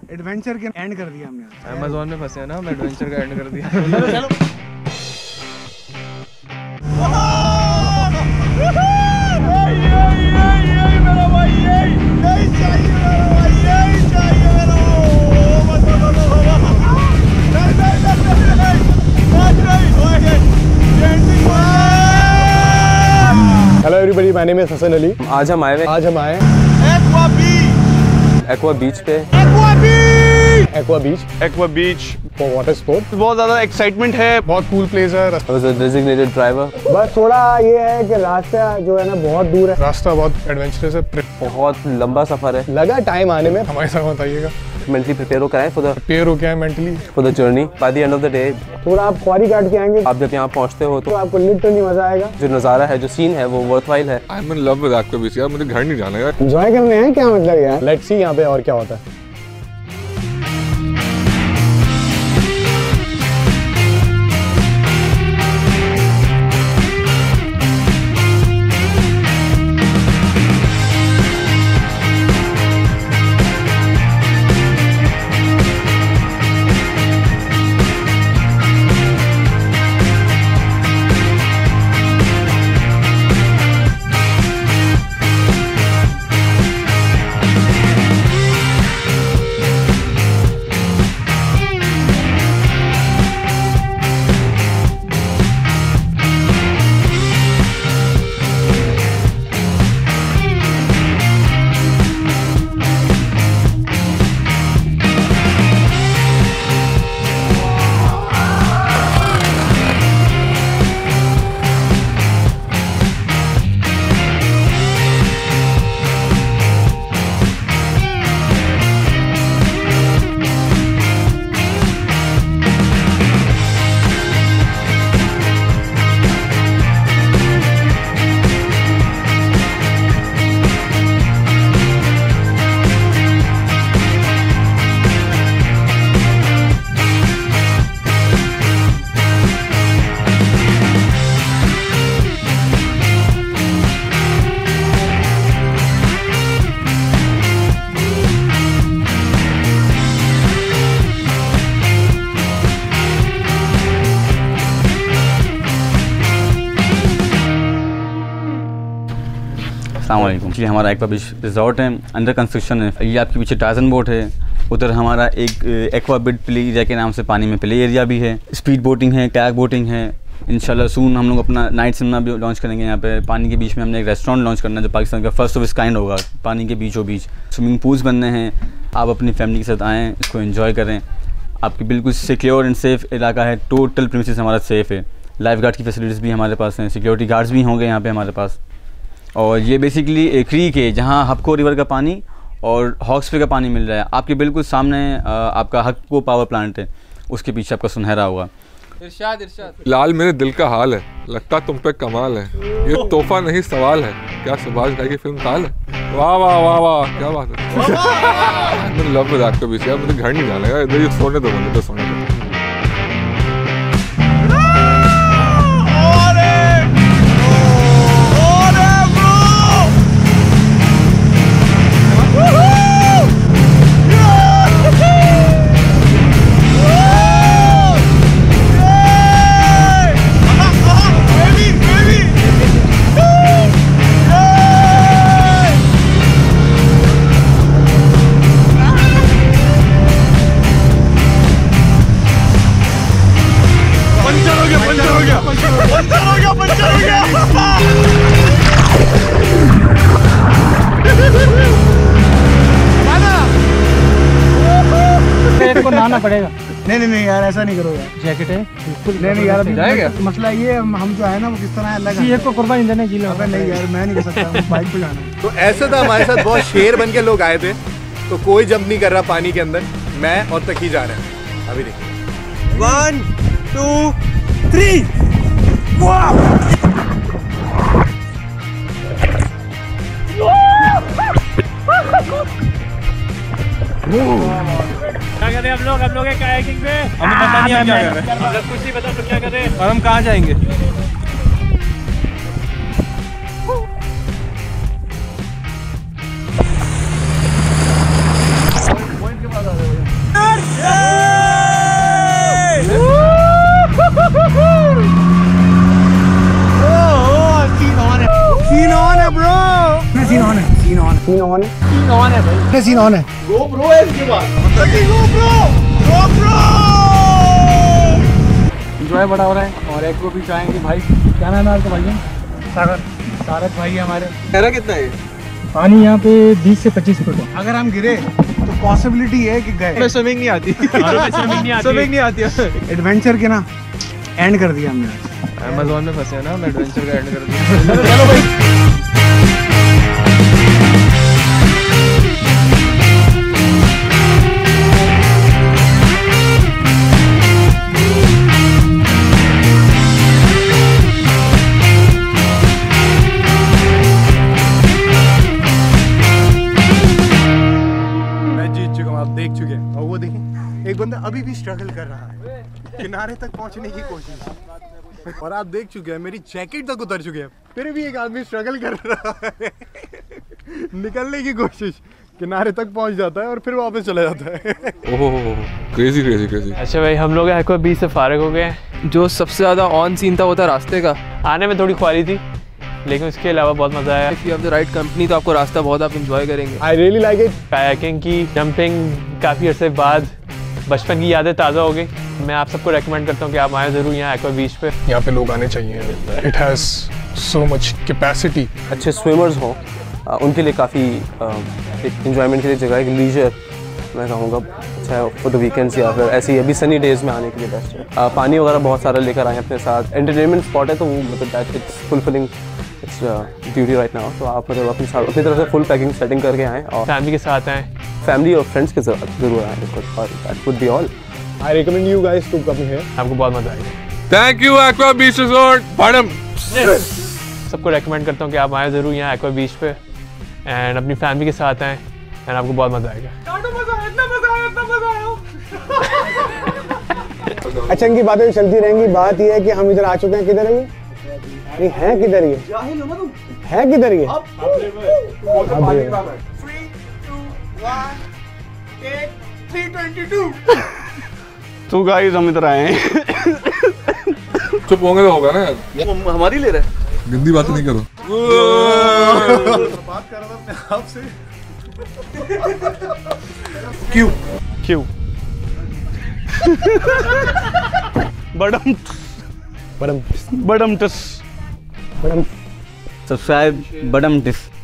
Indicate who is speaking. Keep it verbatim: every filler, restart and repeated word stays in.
Speaker 1: Adventure के and कर दिया हमने।
Speaker 2: अमेज़न में फंसे हैं ना, हम एडवेंचर का एंड कर दिया।
Speaker 1: चलो
Speaker 3: hello everybody, my name is Hasan Ali.
Speaker 2: आज हम आए
Speaker 3: आज हम आए
Speaker 1: एक्वा बीच
Speaker 2: एक्वा बीच पे।
Speaker 1: Aqua beach
Speaker 3: aqua beach
Speaker 4: aqua beach
Speaker 3: for water sport.
Speaker 4: बहुत ज्यादा एक्साइटमेंट है, बहुत कूल प्लेस है।
Speaker 2: Designated driver.
Speaker 3: बस थोड़ा ये है कि रास्ता जो है ना बहुत दूर है,
Speaker 4: रास्ता बहुत एडवेंचरस है,
Speaker 2: बहुत लंबा सफर है।
Speaker 3: लगा टाइम आने में।
Speaker 4: हमारे साथ बताइएगा,
Speaker 2: मेंटली प्रिपेयर होकर आए फॉर द
Speaker 4: प्रिपेयर हो गया है mentally
Speaker 2: for the journey. By the end of the day
Speaker 3: थोड़ा आप क्वारी काट के आएंगे,
Speaker 2: आप जब यहाँ पहुँचते हो
Speaker 3: तो
Speaker 2: तो
Speaker 3: आपको लिटरली मजा आएगा।
Speaker 2: जो नज़ारा है, जो सीन है, वो वर्थवाइल है।
Speaker 4: I am in love with aqua beach यार, मुझे घर नहीं जाना यार।
Speaker 3: एंजॉय करने हैं क्या मतलब यार। लेट्स सी यहाँ पे और क्या होता है।
Speaker 5: अस्सलामुअलैकुम। ये हमारा एक्वा बीच रिजॉर्ट है, अंडर कंस्ट्रक्शन है। ये आपके पीछे टाजन बोट है, उधर हमारा एक एक्वा बिड प्ले एरिया के नाम से पानी में प्ले एरिया भी है। स्पीड बोटिंग है, कैक बोटिंग है। इंशाल्लाह सून हम लोग अपना नाइट सिनेमा भी लॉन्च करेंगे। यहाँ पे पानी के बीच में हमने एक रेस्टोरेंट लॉन्च करना है जो पाकिस्तान का फर्स्ट ऑफ इस काइंड होगा, पानी के बीचों बीच। स्विमिंग पूल्स बनने हैं। आप अपनी फैमिली के साथ आएँ, इसको एंजॉय करें। आपकी बिल्कुल सिक्योर एंड सेफ़ इलाका है, टोटल प्रीमिसेस हमारा सेफ़ है। लाइफ गार्ड की फैसिलिटीज़ भी हमारे पास हैं, सिक्योरिटी गार्ड्स भी होंगे यहाँ पे हमारे पास। और ये बेसिकली एक क्रीक है जहाँ हपको रिवर का पानी और हॉक्सवे का पानी मिल रहा है। आपके बिल्कुल सामने आपका हपको पावर प्लांट है, उसके पीछे आपका सुनहरा हुआ।
Speaker 2: इरशाद इरशाद
Speaker 4: लाल मेरे दिल का हाल है, लगता तुम पे कमाल है, ये तोहफा नहीं सवाल है, क्या सुभाष भाई की फिल्म ताल है। वाह वाह वाह वाह, क्या बात है। मैं लव विद एक्वा बीच यार, मुझे घर नहीं जाना यार, इधर ही सोने दो, मुझे तो सोने दो।
Speaker 1: को नहाना पड़ेगा। नहीं नहीं नहीं यार, ऐसा नहीं करो यार। जैकेट है बिल्कुल। नहीं नहीं यार, अभी मसला ये हम जो है ना वो किस तरह है, अलग है। को कुर्बानी देने के लिए। अबे नहीं यार, मैं नहीं कर सकता, बाइक पे जाना।
Speaker 6: तो ऐसे था हमारे साथ, बहुत शेर बन के लोग आए थे, तो कोई जंप नहीं कर रहा पानी के अंदर, मैं और तकी जा रहे हैं। अभी देखिए, वन टू थ्री।
Speaker 7: क्या कर रहे हैं हम लोग? हम लोग हैं कायाकिंग पे। हमें पता नहीं हम क्या कर रहे हैं। कुछ नहीं पता तो क्या कर रहे हैं।
Speaker 2: और हम कहाँ जाएंगे?
Speaker 3: पॉइंट के बाद आ रहे हो। सीन ऑन है।
Speaker 1: सीन ऑन है भाई, सीन ऑन है।
Speaker 6: GoPro है इसके बाद।
Speaker 1: एंजॉय बड़ा हो रहा है और एक वो भी चाहेंगे भाई। क्या नाम है आपका भाई? सागर। सागर भाई है हमारे।
Speaker 6: गहरा कितना है?
Speaker 1: पानी यहाँ पे बीस से पच्चीस फुट है। अगर हम गिरे तो पॉसिबिलिटी है कि गए।
Speaker 6: हमें स्विमिंग नहीं आती।
Speaker 7: स्विमिंग नहीं आती।
Speaker 6: स्विमिंग नहीं आती।
Speaker 1: एडवेंचर के ना एंड कर दिया हमने।
Speaker 6: अमेज़न में फंसे हैं ना, हम एडवेंचर का एंड कर दिया।
Speaker 1: चलो भाई।
Speaker 6: देख चुके हैं और वो देखिए एक बंदा अभी भी स्ट्रगल कर रहा है किनारे तक पहुंचने की कोशिश। और आप देख चुके हैं मेरी जैकेट तक उतर चुके हैं, फिर भी एक आदमी स्ट्रगल कर रहा है निकलने की कोशिश, किनारे तक पहुंच जाता है और फिर वापस चला जाता है।
Speaker 4: Oh crazy crazy crazy.
Speaker 2: अच्छा भाई, हम लोग एक्वा बीच से फारिग हो गए। जो सबसे ज़्यादा ऑन सीन था वो था रास्ते का। आने में थोड़ी ख्वारी थी लेकिन उसके अलावा बहुत मज़ा आया। If you have the right company तो आपको रास्ता बहुत आप इंजॉय करेंगे।
Speaker 3: I really like it.
Speaker 2: Kayaking की, जंपिंग, काफ़ी अरसे बाद बचपन की यादें ताज़ा हो गई। मैं आप सबको रेकमेंड करता हूँ कि आप आएँ ज़रूर यहाँ एक्वा बीच पे।
Speaker 8: यहाँ पे लोग आने चाहिए। It has so much capacity.
Speaker 2: अच्छे स्विमर्स हों उनके लिए काफ़ी इंजॉयमेंट के लिए जगह है। लीजर मैं कहूँगा अच्छा है फॉर द वीकेंड्स या फिर ऐसे ही अभी सनी डेज में आने के लिए बेस्ट है। uh, पानी वगैरह बहुत सारा लेकर आए अपने साथ। एंटरटेनमेंट स्पॉट है तो वो मतलब that it's fulfilling its duty right now. तो आप मतलब अपने साथ अपनी तरफ से फुल पैकिंग सेटिंग करके आएँ और फैमिली के साथ आएँ, फैमिली और फ्रेंड्स के साथ जरूर आएँ बिल्कुल। और that would be all.
Speaker 3: I recommend you guys to come here.
Speaker 2: आपको बहुत मज़ा आएगा।
Speaker 4: Thank you aqua beach resort बाडम।
Speaker 2: सबको रेकमेंड करता हूँ कि आप आएँ ज़रूर यहाँ एक्वा बीच पे एंड अपनी फैमिली के साथ आएँ एंड आपको बहुत मज़ा आएगा।
Speaker 3: अच्छा इनकी बातें चलती रहेंगी। बात यह है कि हम इधर आ चुके हैं। किधर है ये? नहीं है किधर ये? है किधर ये?
Speaker 5: तो गाइस हम इधर आए हैं।
Speaker 4: चुप होंगे तो होगा ना यार।
Speaker 6: हमारी ले रहे
Speaker 4: गंदी बात नहीं करो।
Speaker 6: बात कर रहा था अपने आप से।
Speaker 5: क्यों क्यों बडम
Speaker 3: बडम
Speaker 5: बडम टस
Speaker 3: बडम
Speaker 5: सब्सक्राइब बडम टस।